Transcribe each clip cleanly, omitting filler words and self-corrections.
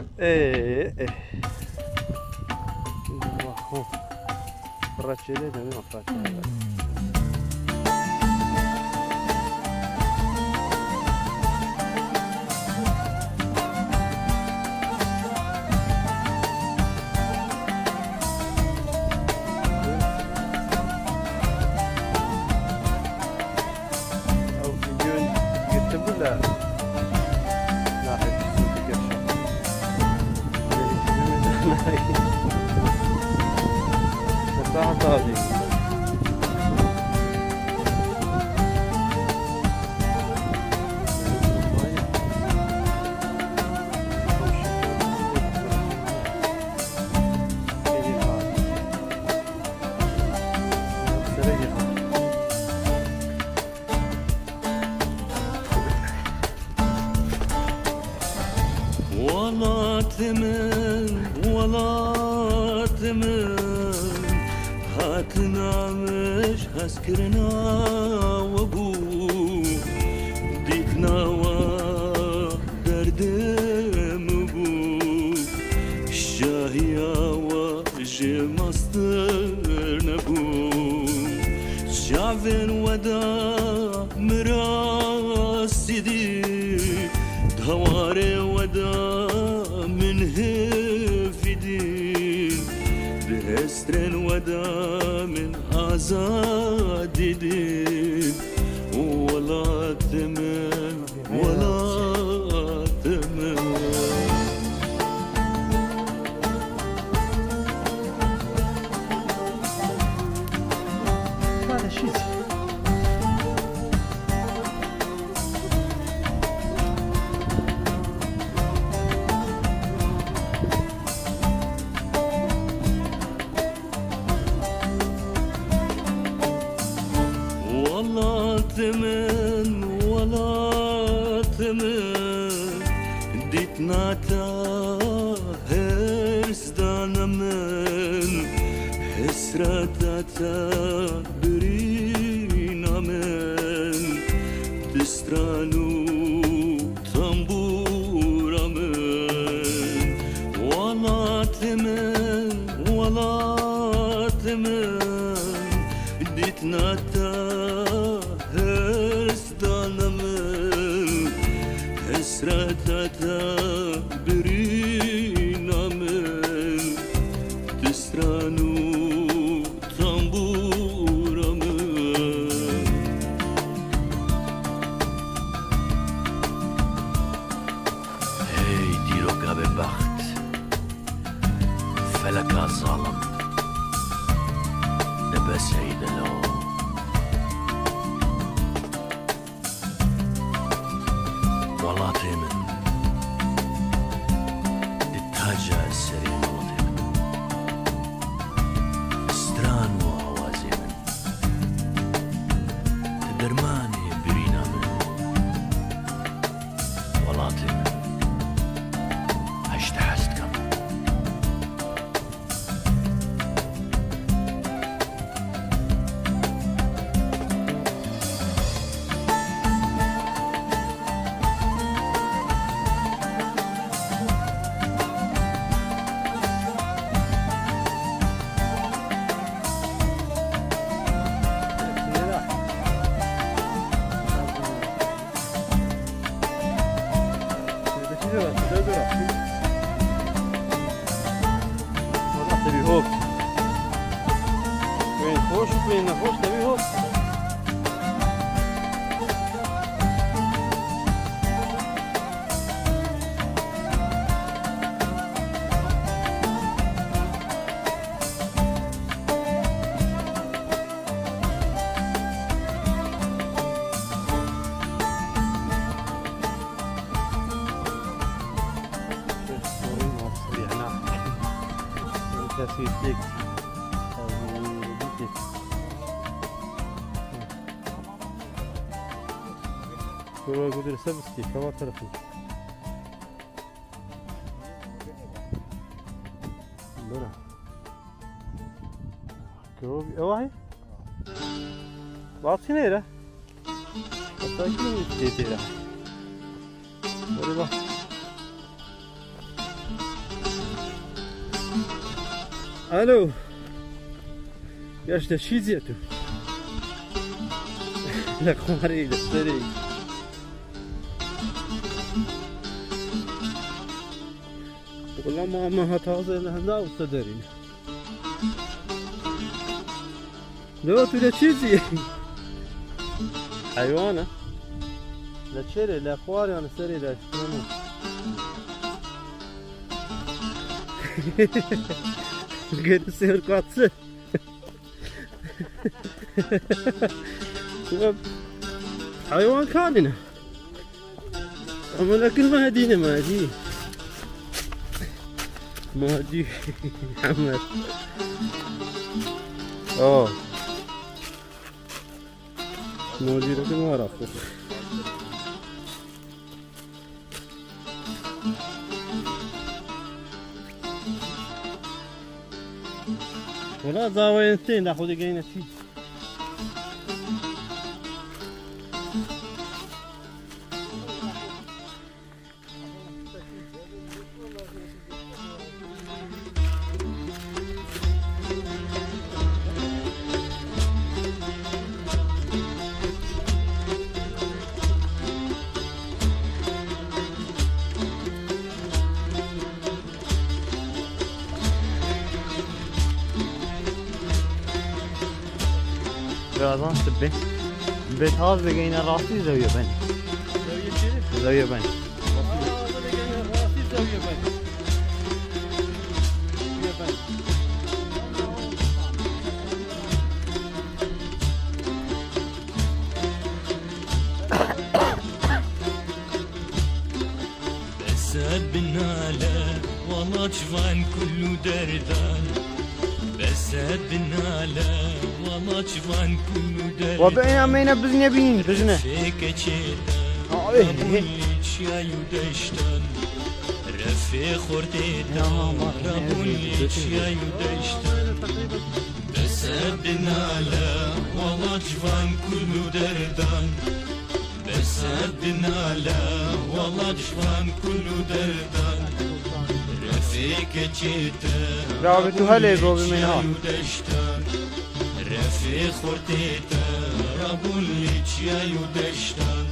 ايه ايه واو فرات شيء ده ما فرات او فيديو يكتب له لاحظ صح صادق ولا تمن ولا تمن هاتنا مش هسكرنا وابو ديكنا ودرد مبو الشاهية وجه مصدر نبو شعب ودا مراسي دي هواري ودا من هفدي بهسترن ودا من آزاد دي ولا تمن ولا تمن هذا شيء ولا تمن ولا تمن ديتنا تاهرس دانا من حسرتا برينا من دسترانو تنبورا من ولا تمن ولا تمن ديتنا حسرتها برينا من تسرانو طنبورا من هي ديروكا ببخت فلكا ظالم نبس عيدلو والله تيمن التاجة السريع والله تيمن استران وهوازيمن تدرماني برينا من والله تيمن هشت حستكم والله تبي هوك وين خوش وين نخوش تبي هوك في فليك كل قدر سبستي كما تعرفون لورا كروبي اوعي باطي نيرة أتاكي نيرة وريبا الو يا شي زيتو لك خمري لسري والله ما هتازه لهنا وصدرين لو تو لچيزي حيوانه لچري لاخواري انا سري لا شنو قد يصير قاطسه حيوان كاننا اما لكن ما هدينا ما هدي محمد ما هدي لكن ما راح ولا زاويتين ناخذ جاينا فيه birazdan tıbbi. Bet az ve gene rastı zaviye ben. Zaviye ben. بسات بالنالة والله جفان كله دردان بسات بالنالة والله جفان كله دردان وبعنا ما ينبذني بين بزنا فيك يا يدشتن رفيق خورتيتان رابوليش يا يدشتن بسات بالنالة والله جفان كله دردان بسات بالنالة والله جفان كله دردان رفيق جيتان رابطو هلا يبوبي من هون رفيق خورتيتان رابوليش يا يدشتن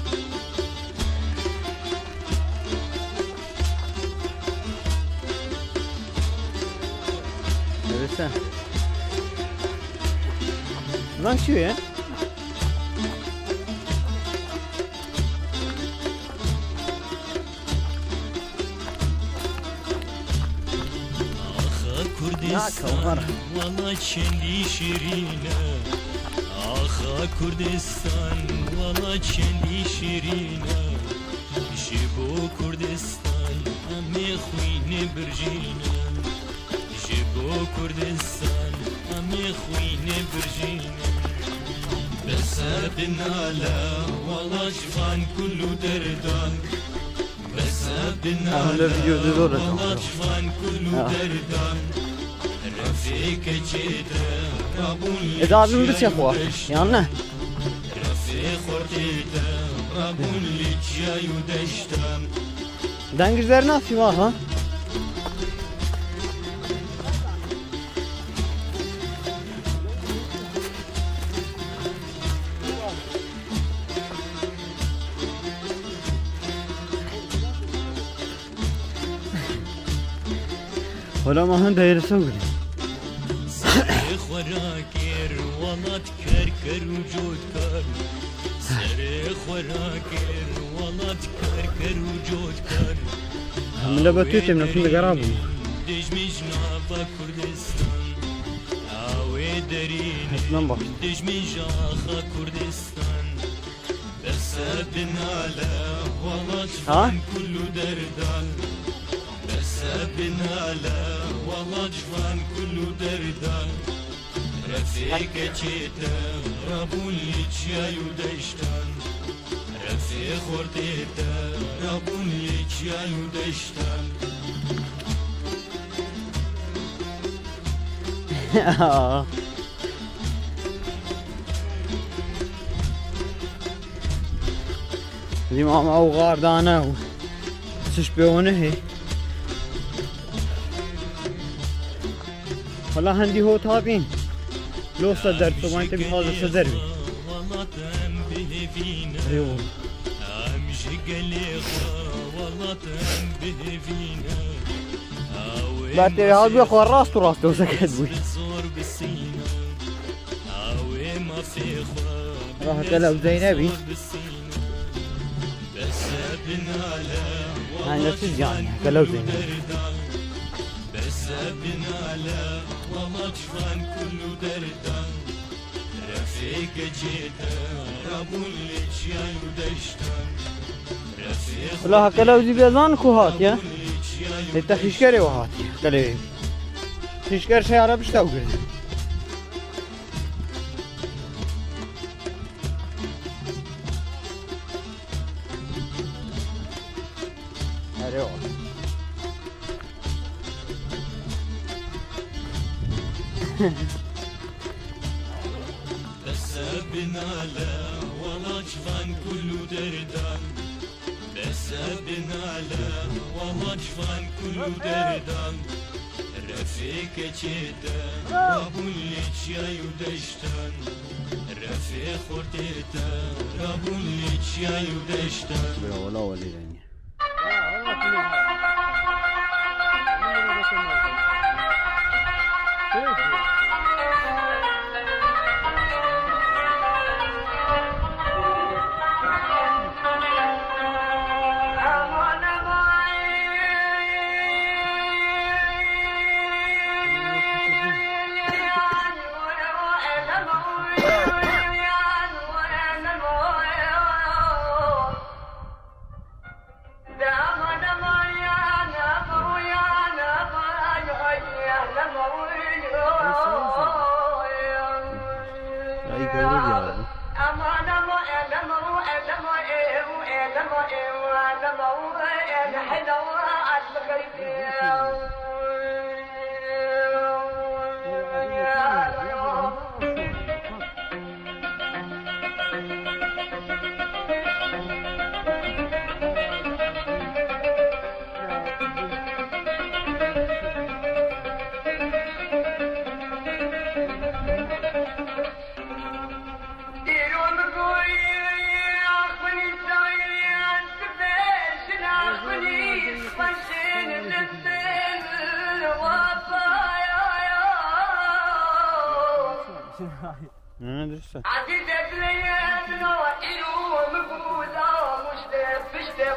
Sen. Lan şu ya. كردستان والله چندی شیرینه آخا کردستان والله چندی شیرینه جبو کردستان امی خوینه برجینه جبو کردستان امی خوینه برجینه بسر بنالا والله جفان كله دردان بسر بنالا والله جفان كله دردان رفيق جيدا رابون إذا عزم بس يا أخوة يعني رفيق خورتيدا رابون لجيا يدشتان Dengizler nasıl var ha? ولا ما هن داير سوي سري خوراكير والله تكركر وجود كار سري خوراكير والله تكركر وجود كار هم لبتوت من كل قرابه دجمي جنابا كردستان اوي درين دجمي جاخا كردستان بس بنالا والله جفان كله دردان بس بنالا والله جفان كله دردان رفيق جيتا رابون لجيا يدشتان رفيق خورتيتا رابون لجيا يدشتان دي ماما وغار دانا تشبهونه هي والله عندي هو تابين لو صدرت فما انت بهذا صدر بي ايوه بعد هذا بياخذ راسته راسته وسكت بوي راح كلام زينبي يعني نفس الجاني كلام زينبي بس بنالا ومطفان كله دردان رفيق جيتا رابون لجيان ودشتان رفيق والله كلام زي بيزان كوهات يا انت خشكري وهات كلام خشكر شي عرب اشتاق بس بنالا ومطفان كله دردان بس بنالا ومطفان كله دردان رفيق جيتا رابون لجيان ودشتان رفيق خورتيتا رابون لجيان ودشتان ولا ولي يعني عديدة ليالي وإلو مقودة مشتاق بشتاق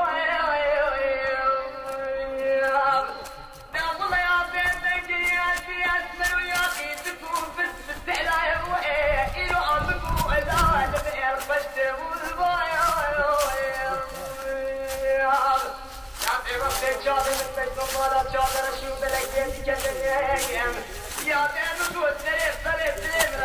والله يا بيتك يا اسمر ويا اخي تكون بس بالسعلاية وإلو مقودة لبئر بشتاق يا ربك جابر من بيت مالا جابر اشوف لك بيتي كذا يا بيت مقود سريف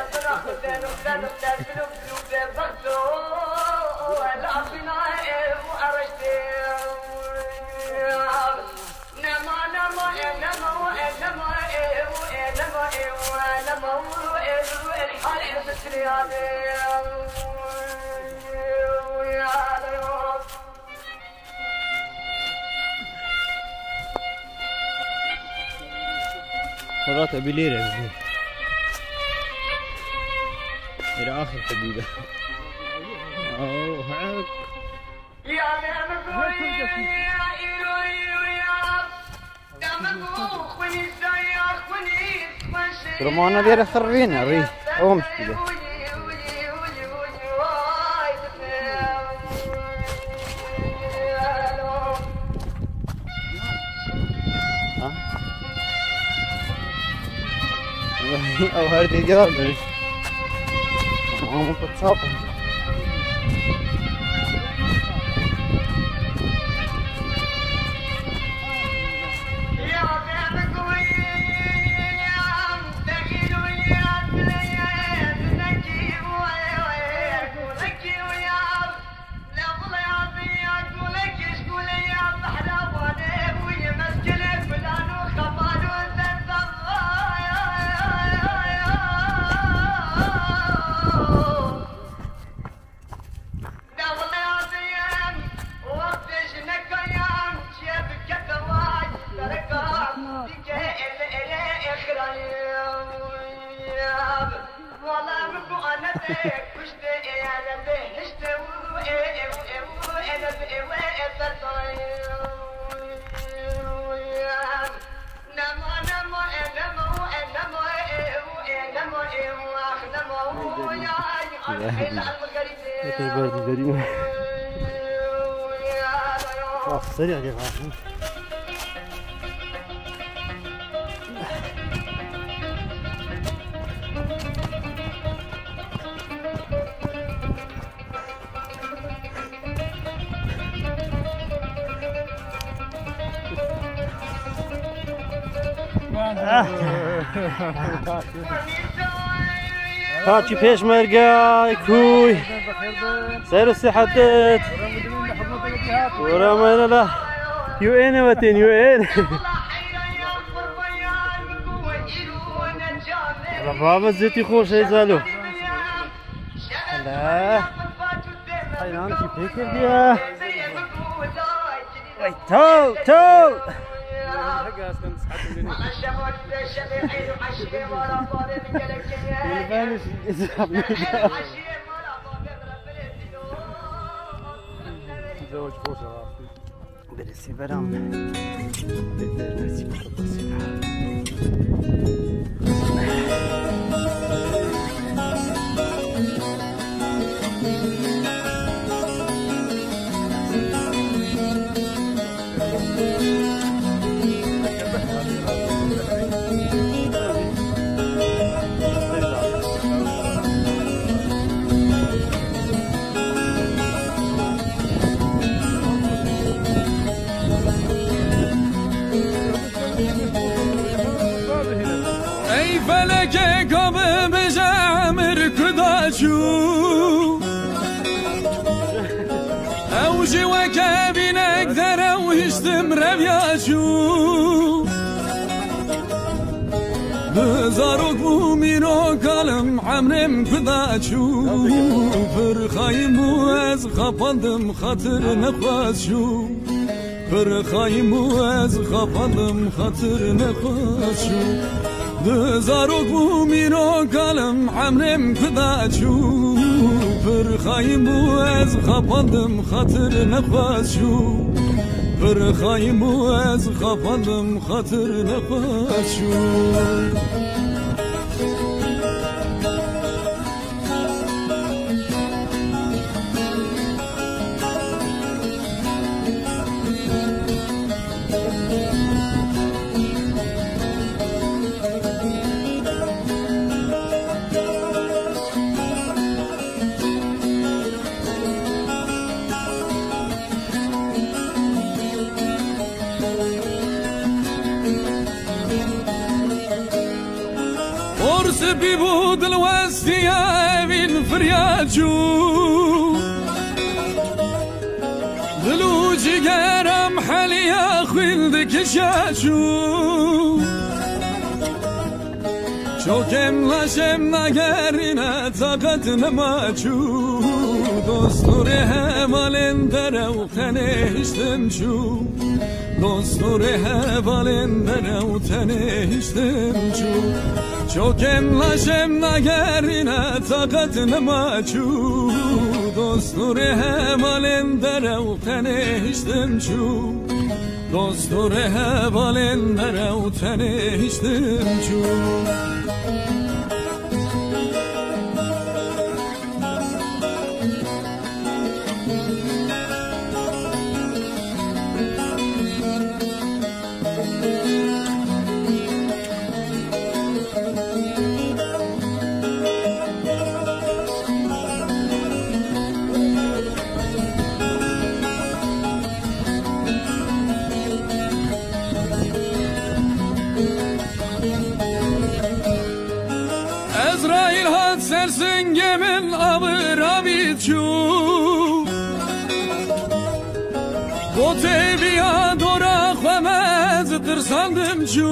مرات ابي ليره إلى آخر حديدة. أوه هاك. رمانا دير خرينا ري أو مشكلة. أو هردي جاب ممكن تصاب والله مكو انا بيك وشتي انا بيه هشتي انا بيه سريع يا جماعة. هاتشي بيش مرقاي كوي سير السحدت ورا لا يو ان متين يو ان ربابة زيتي خوش يزالو لا هاي انا في بيكر ديا وي تو زوج فوسه برسي برام ای فلک کب بجامر کداشو اوجی و کبینک در اوهشتم رویاشو بزاروک بومینو کلم عمرم کداشو فرخایم از خپاندم خاطر نخواشو فرخایم از خپاندم خاطر نخواشو بزاروک بومینو کلم عمرم کداشو فرخایم از خپاندم خاطر نخواشو فرخایم از خپاندم خاطر نخواشو بي بود الوستيا بالفرياجو ذلوجي قرم حاليا خلدك شاشو شوكم لاشم نگرينا طاقت نماچو دوستوري هوالن درو تنهشتم شو دوستوري هوالن درو تنهشتم شو شوكم لاشم نگرينا طاقت نماچو دوستوري هوالن درو تنهشتم شو دوستوري هوالن درو تنهشتم شو Azrail hat sersin gemin abır abit şu Gote biya dora khwamaz tırsandım şu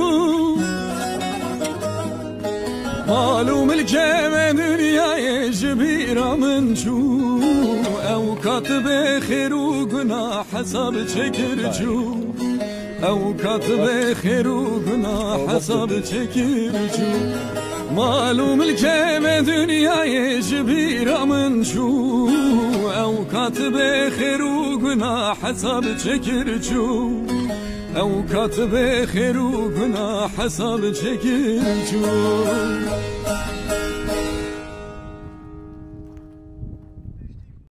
Malum ilkeme dünyaya jibiramın şu Ev katbe khiru günah hesab çekir şu او كاتب خير وقنا حساب تكرجو معلوم الكيم دنيا يجبير من شو او كاتب خير وقنا حساب تكرجو او كاتب خير وقنا حساب تكرجو